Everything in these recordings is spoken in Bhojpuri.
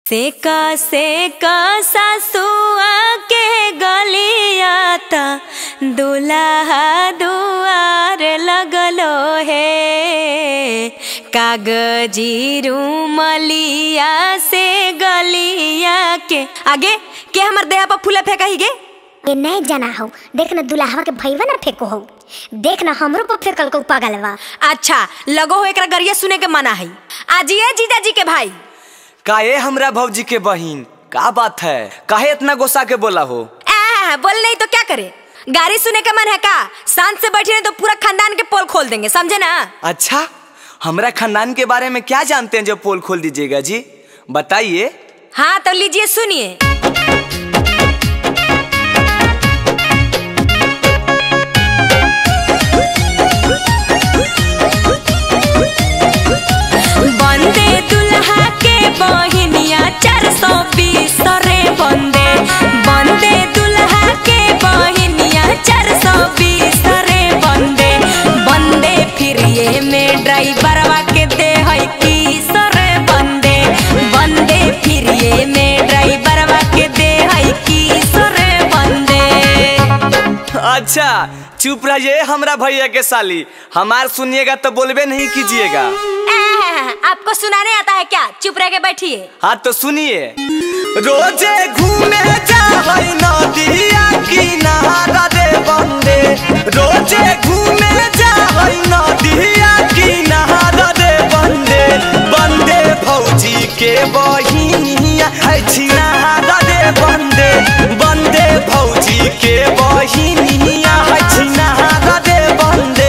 सेका सासुआ के गलियाता दुल्हा दुआर लगलो है। कागजी रूमलिया से गलिया के आगे के हमर देह पर फूले फेंका ही गे ये नहीं जाना हो। देख ना दुल्हा के भईवा ना फेंको हो। देख ना हमरो पर फेंकल को पागलवा। अच्छा लगो हो एकरा गरिया सुने के मना है। आजिए जीजा जी के भाई काहे हमरा भौजी के बहिन का बात है? काहे इतना गुस्सा के बोला हो? बोल नहीं तो क्या करे? गाड़ी सुने का मन है का? शांत से बैठे नहीं तो पूरा खानदान के पोल खोल देंगे, समझे ना? अच्छा हमरा खानदान के बारे में क्या जानते हैं जो पोल खोल दीजिएगा जी? बताइए। हाँ तो लीजिए सुनिए। बंदे दुल्हा के बहिनिया 420 रे बंदे दुल्हा के बहिनिया 420 रे बंदे फिर ये में ड्राइवरवा के दे है 30 रे बंदे फिर ये में ड्राइवरवा के दे है 30 रे बंदे। अच्छा चुप रहिए हमरा भैया के साली, हमार सुनिएगा तो बोलबे नहीं कीजिएगा। आपको सुनाने आता है क्या? चुप रह के बैठिए। हाँ तो सुनिए। रोजे घूमे जाहई नदिया किनारा रे बंदे, रोजे घूमे जाहई नदिया किनारा रे बंदे भौजी के बहिनिया है छिनारा रे बंदे भौजी के बहिनिया है छिनारा रे बंदे।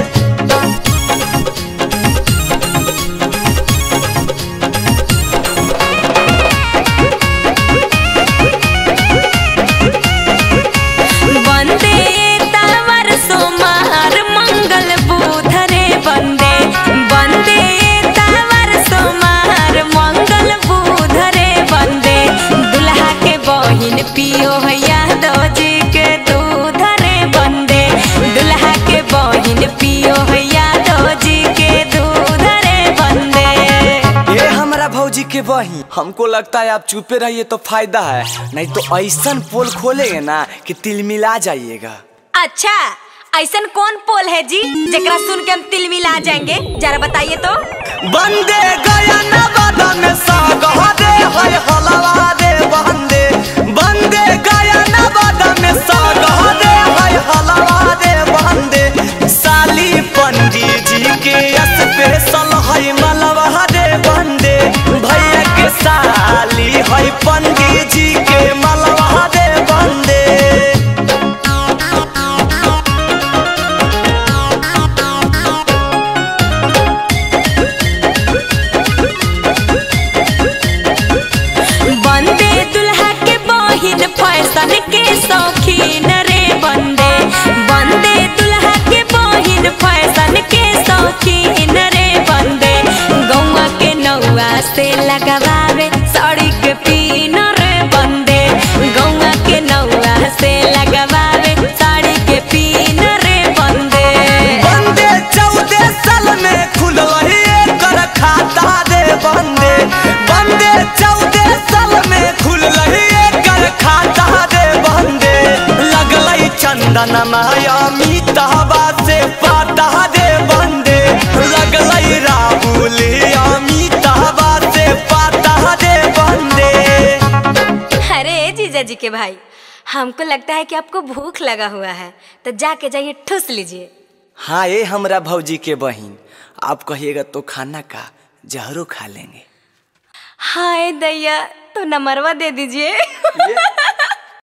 पियो भैया दौजी के दूध रे बंदे, दुल्हा के बहिन पियो भैया दौजी के दूध रे बंदे। ये हमारा भौजी के बहिन, हमको लगता है आप चुपे रहिए तो फायदा है, नहीं तो ऐसन पोल खोलेंगे ना कि तिलमिला जाइएगा। अच्छा ऐसन कौन पोल है जी जरा सुन के हम तिलमिला जाएंगे? जरा बताइए तो। बंदे गया नवादा में सागहरे है हलवा रे बंदे गया नवादा में सागहरे है हलवा रे बंदे। साली पंडित जी के स्पेशल है मलवा रे बंदे, भैया के साली है पंडित जी के मलवा रे बंदे। फैशन के शौकीन रे बंदे दुल्हा के बहिन फैशन के शौकीन रे बंदे। गौवा के नौआ से लगवावे साड़ी के पीन रे बंदे, गौवा के नौआ से लगवावे साड़ी के पीन रे बंदे 14 साल में खुलल एकर खाता रे बंदे 14 साल में खुलल एकर खाता रे बंदे। लगलई चंदन माया मितहबा से पाता रे बंदे, लगलई राहुल मितहबा से पाता रे बंदे। अरे जीजा जी के भाई, हमको लगता है कि आपको भूख लगा हुआ है, तो जाके जाइए ठूस लीजिए। हाँ ये हमरा भौजी के बहिन, आप कहिएगा तो खाना का जहरो खा लेंगे। हाय दैया, तो नंबरवा दे दीजिए।